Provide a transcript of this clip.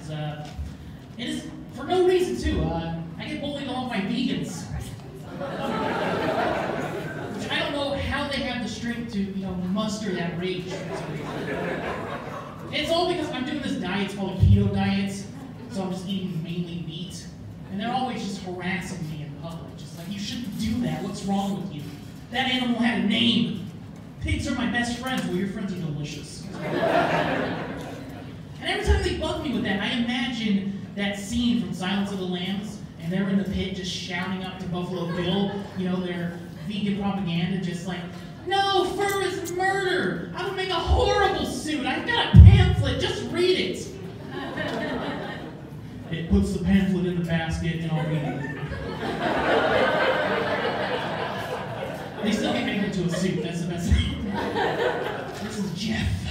friends. It is for no reason too. I get bullied off by vegans. Which I don't know how they have the strength to, muster that rage. It's all because I'm doing this diet, it's called a keto diet, so I'm just eating mainly meat. And they're always just harassing me in public. Just like, you shouldn't do that, what's wrong with you? That animal had a name. Pigs are my best friends. Well, your friends are delicious. And every time they bug me with that, I imagine that scene from Silence of the Lambs, and they're in the pit just shouting up to Buffalo Bill, their vegan propaganda, just like, no, fur is murder! I would make a horrible suit! I've got a pamphlet, just read it! It puts the pamphlet in the basket and I'll read it. They still get made into a suit, that's the best thing. This is Jeff.